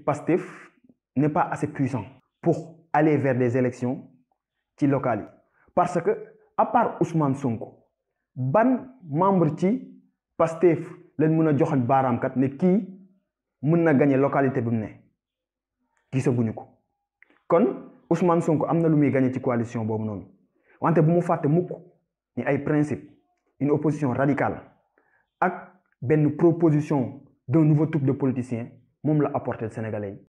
Pastef n'est pas assez puissant pour aller vers des élections ci locales yi parce que à part Ousmane Sonko ban membre ci Pastef lañ mën a joxoñ baaraamkat ne kii mën na gagner localité bi mu ne gisaguñu ko kon Ousmane Sonko am na lu muy gagner ci coalition boobu noonu wante bu mu fàtte mukk ni ay principe une opposition radicale ak benn proposition d'un nouveau type de politicien moom la apporter Sénégalais yi